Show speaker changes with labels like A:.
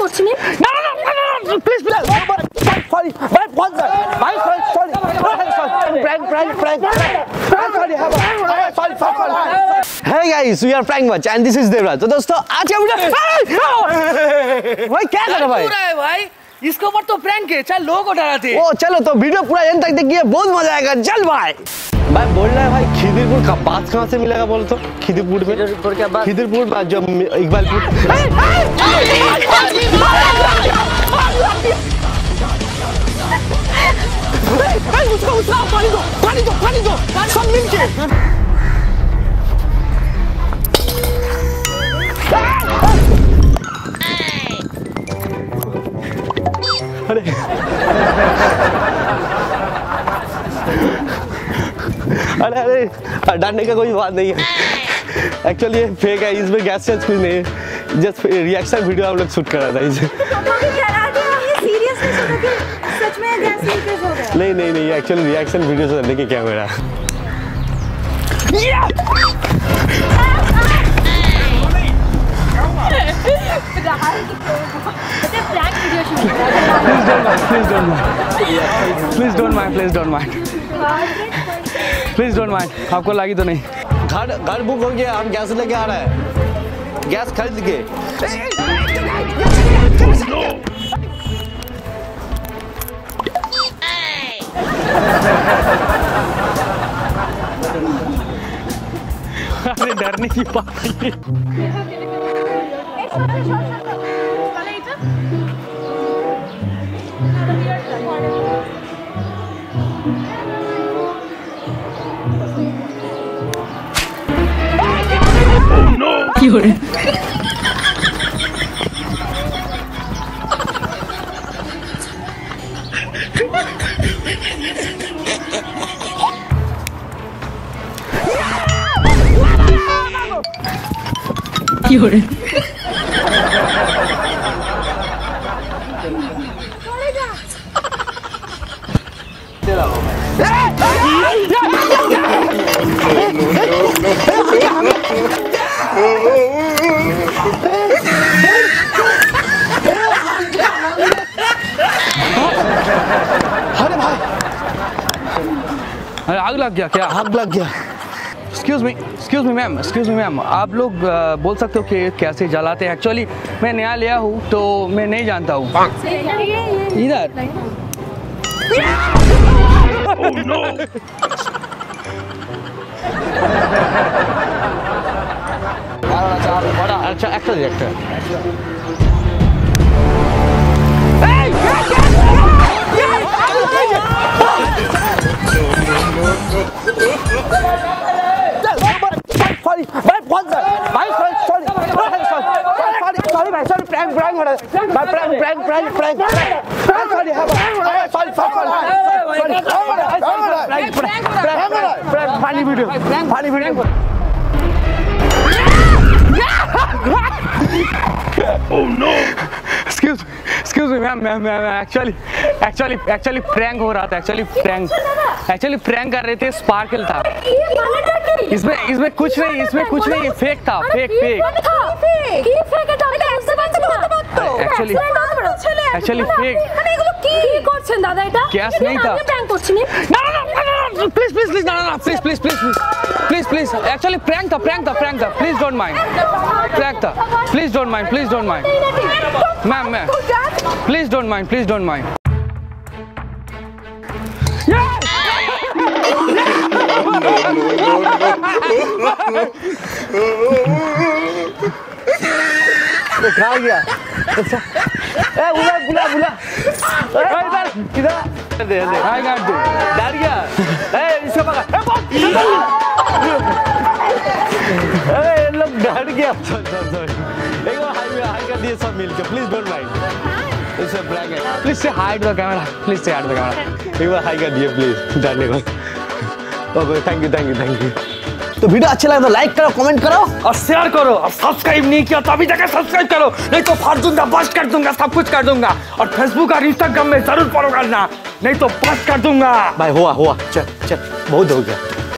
A: করছি না।
B: না না না প্লিজ প্লিজ সরি ভাই ফোন ভাই sorry prank sorry Hey guys, we are PrankBuzz and this is Devraj। तो दोस्तों आज का वीडियो भाई क्या कर रहा है
C: भाई इसके ऊपर तो प्रैंक है, चल लोगों को डराते।
B: ओ चलो तो वीडियो पूरा एंड तक देखिए, बहुत मजा आएगा। चल भाई बोल रहा है भाई खिदिरपुर का बात कहाँ से मिलेगा बोलो तो? खिदिरपुर में क्या बात? खिदिरपुर जो इकबालपुर। पानी दो सब मिलके। अरे अरे अरे डरने का कोई बात नहीं है, एक्चुअली ये फेक है, इसमें गैस सेंस कुछ नहीं है, जस्ट रिएक्शन वीडियो हम लोग शूट कर रहा था इसे। नहीं नहीं नहीं, एक्चुअली रिएक्शन वीडियो से करने के क्या मेरा Please don't mind। आपको लगी तो नहीं? घर बुक हो गया, हम गैस लेके आ रहे हैं, गैस खरीद के। अरे डरने की बात नहीं। क्यों रे? क्यों रे? अरे भाई
C: अरे आग लग गया क्या?
B: आग लग गया।
C: एक्सक्यूज मी मैम, आप लोग बोल सकते हो कि कैसे जलाते हैं? एक्चुअली मैं नया लिया हूँ तो मैं नहीं जानता हूँ। इधर
B: अच्छा actor funny video.
C: Oh no! Excuse me ma'am, actually prank हो रहा था, एक्चुअली प्रैंक कर रहे थे, स्पार्कल था इसमें कुछ नहीं, ये फेक था, फेक एक्चुअली फेक।
A: दादा এটা
C: গ্যাস नहीं था।
A: प्रैंक করছি না।
C: प्लीज एक्चुअली प्रैंक था, प्लीज डोंट माइंड, प्रैंक था, please don't mind ma'am, please don't mind
B: खा गया। अच्छा बुला इधर दे हाय गार्ड दे, डर गया। इसको पकड़, अरे लोग डर गया। एक बार हाई कर दिए सब मिलके, प्लीज डोंट माइंड, इसे प्रैंक है।
C: प्लीज से हाइड द कैमरा,
B: एक बार हाई कर दिए प्लीज, डरने को। Okay thank you. तो वीडियो अच्छा लगा तो लाइक करो, कमेंट करो
C: और शेयर करो, और सब्सक्राइब नहीं किया तो अभी जाकर सब्सक्राइब करो, नहीं तो फाड़ दूंगा, बस्ट कर दूंगा, सब कुछ कर दूंगा। और फेसबुक और इंस्टाग्राम में जरूर फॉलो करना, नहीं तो बस्ट कर दूंगा।
B: भाई हुआ चल बहुत हो गया।